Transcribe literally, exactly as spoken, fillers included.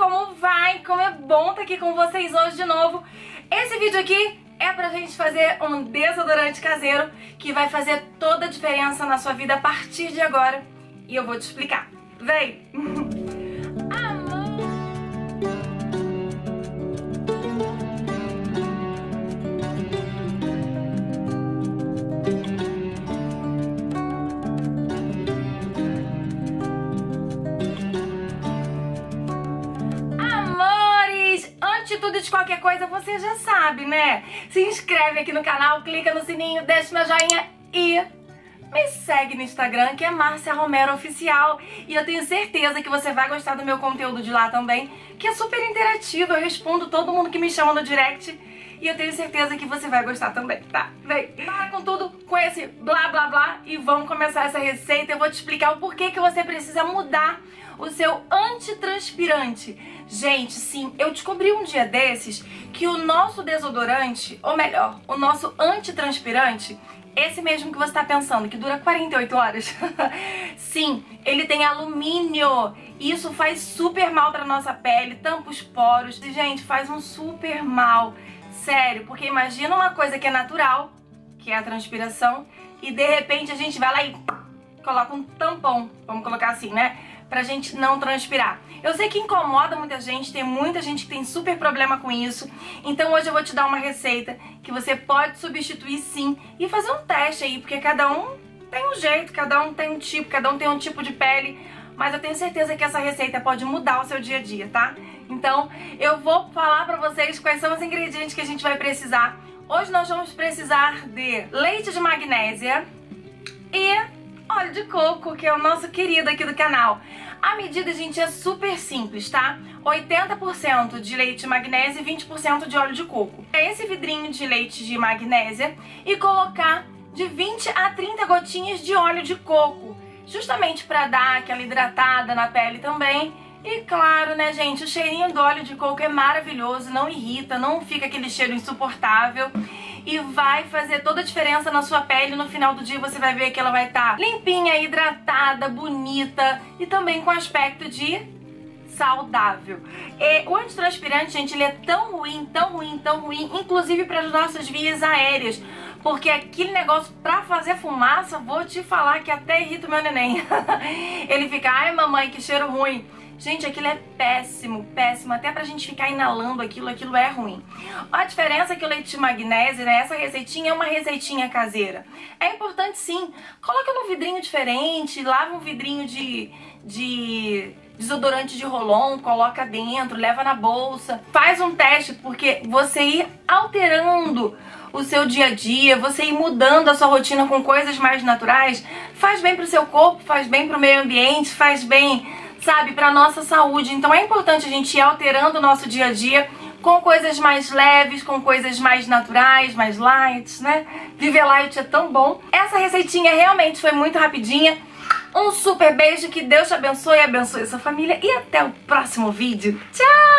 como vai? Como é bom estar aqui com vocês hoje de novo. Esse vídeo aqui é pra gente fazer um desodorante caseiro que vai fazer toda a diferença na sua vida a partir de agora. E eu vou te explicar. Vem! De tudo, de qualquer coisa, você já sabe, né? Se inscreve aqui no canal, clica no sininho, deixa meu joinha e me segue no Instagram, que é Márcia Romero Oficial. E eu tenho certeza que você vai gostar do meu conteúdo de lá também, que é super interativo. Eu respondo todo mundo que me chama no direct e eu tenho certeza que você vai gostar também, tá? Vem, para com tudo, com esse blá blá blá e vamos começar essa receita. Eu vou te explicar o porquê que você precisa mudar o seu antitranspirante. Gente, sim, eu descobri um dia desses que o nosso desodorante, ou melhor, o nosso antitranspirante, esse mesmo que você tá pensando, que dura quarenta e oito horas, sim, ele tem alumínio. Isso faz super mal pra nossa pele, tampa os poros. E, gente, faz um super mal. Sério, porque imagina uma coisa que é natural, que é a transpiração, e de repente a gente vai lá e coloca um tampão, vamos colocar assim, né? Pra gente não transpirar. Eu sei que incomoda muita gente, tem muita gente que tem super problema com isso. Então hoje eu vou te dar uma receita que você pode substituir sim e fazer um teste aí, porque cada um tem um jeito, cada um tem um tipo, cada um tem um tipo de pele. Mas eu tenho certeza que essa receita pode mudar o seu dia a dia, tá? Então eu vou falar pra vocês quais são os ingredientes que a gente vai precisar. Hoje nós vamos precisar de leite de magnésia e óleo de coco, que é o nosso querido aqui do canal. A medida, gente, é super simples, tá? oitenta por cento de leite de magnésia e vinte por cento de óleo de coco. É esse vidrinho de leite de magnésia e colocar de vinte a trinta gotinhas de óleo de coco, justamente para dar aquela hidratada na pele também. E claro, né, gente, o cheirinho do óleo de coco é maravilhoso, não irrita, não fica aquele cheiro insuportável. E vai fazer toda a diferença na sua pele. No final do dia você vai ver que ela vai estar limpinha, hidratada, bonita e também com aspecto de saudável. E o antitranspirante, gente, ele é tão ruim, tão ruim, tão ruim, inclusive para as nossas vias aéreas. Porque aquele negócio pra fazer fumaça, vou te falar que até irrita o meu neném. Ele fica, ai mamãe, que cheiro ruim. Gente, aquilo é péssimo, péssimo. Até pra gente ficar inalando aquilo, aquilo é ruim. A diferença é que o leite de magnésia, né, essa receitinha é uma receitinha caseira. É importante sim, coloca num vidrinho diferente, lava um vidrinho de, de desodorante de Rolon, coloca dentro, leva na bolsa. Faz um teste, porque você ir alterando o seu dia a dia, você ir mudando a sua rotina com coisas mais naturais, faz bem pro seu corpo, faz bem pro meio ambiente, faz bem, sabe, pra nossa saúde. Então é importante a gente ir alterando o nosso dia a dia com coisas mais leves, com coisas mais naturais, mais light, né? Viver light é tão bom. Essa receitinha realmente foi muito rapidinha. Um super beijo, que Deus te abençoe e abençoe a sua família. E até o próximo vídeo. Tchau!